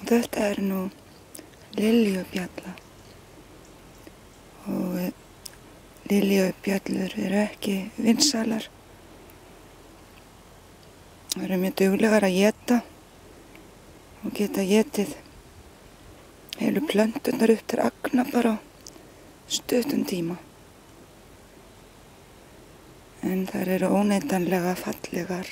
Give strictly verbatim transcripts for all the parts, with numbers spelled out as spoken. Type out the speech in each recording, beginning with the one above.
Þetta er nú Liljubjalla og Liljubjöllur eru ekki vinsælar. Það eru mjög duglegar að éta og geta étið heilu plönturnar upp til agna bara á stuttum tíma. En þær eru óneitanlega fallegar.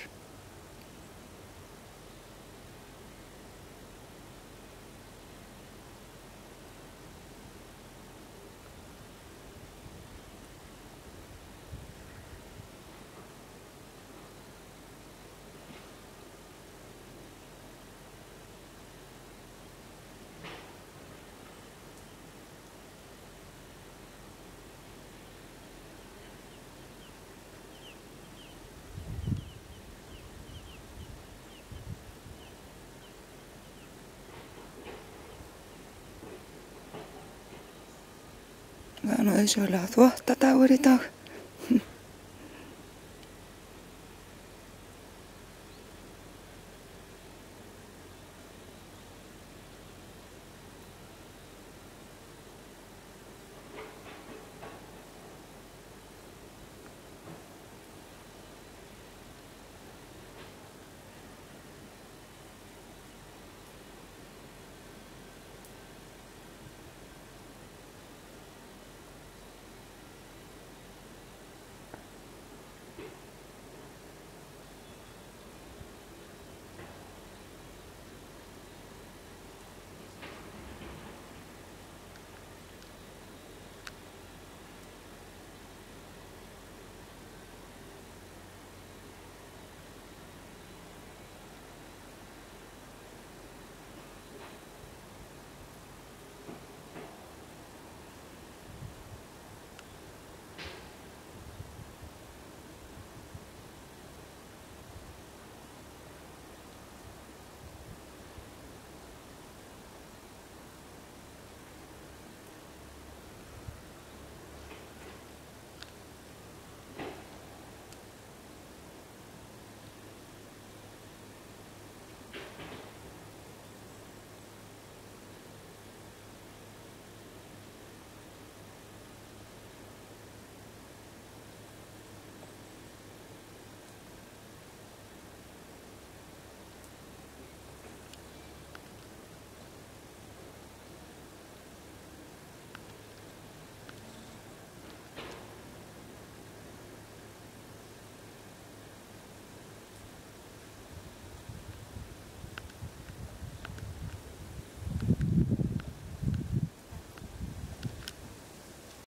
Það er nú auðsjóðlega þvottadagur í dag.